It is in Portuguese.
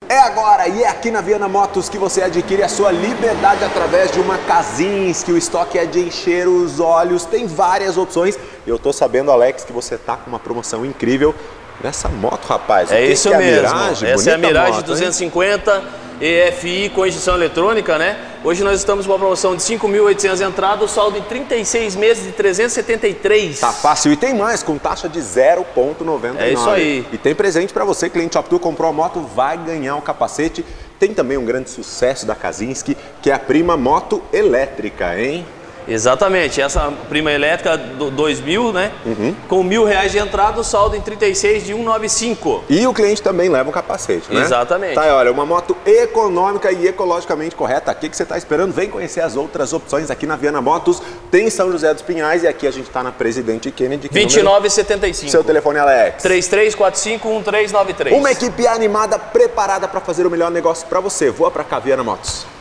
É agora e é aqui na Viana Motos que você adquire a sua liberdade através de uma Kazinski. O estoque é de encher os olhos, tem várias opções. Eu tô sabendo, Alex, que você tá com uma promoção incrível nessa moto, rapaz. É isso mesmo. Mirage? Essa é a Mirage moto, 250 EFI com injeção eletrônica, né? Hoje nós estamos com uma promoção de 5.800 entradas, saldo em 36 meses de 373. Tá fácil. E tem mais, com taxa de 0,99. É isso aí. E tem presente para você, cliente Shop Tour, comprou a moto, vai ganhar um capacete. Tem também um grande sucesso da Kazinski, que é a Prima Moto Elétrica, hein? Exatamente, essa prima elétrica do 2000, né? Com R$1.000 de entrada, o saldo em 36 de 195. E o cliente também leva um capacete, né? Exatamente. Tá aí, olha, uma moto econômica e ecologicamente correta. O que você está esperando? Vem conhecer as outras opções aqui na Viana Motos. Tem São José dos Pinhais e aqui a gente está na Presidente Kennedy. 2975. Seu telefone, Alex? 33451393. Uma equipe animada, preparada para fazer o melhor negócio para você. Voa para cá, Viana Motos.